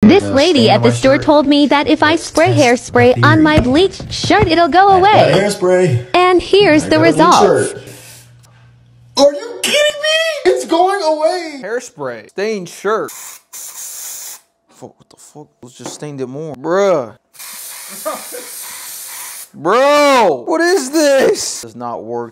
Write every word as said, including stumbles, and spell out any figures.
This lady at the store told me that if I spray hairspray on my bleached shirt, it'll go away. Hairspray. And here's the results. Are you kidding me? It's going away. Hairspray. Stained shirt. Fuck, what the fuck? Let's just stained it more. Bruh. Bro, what is this? Does not work.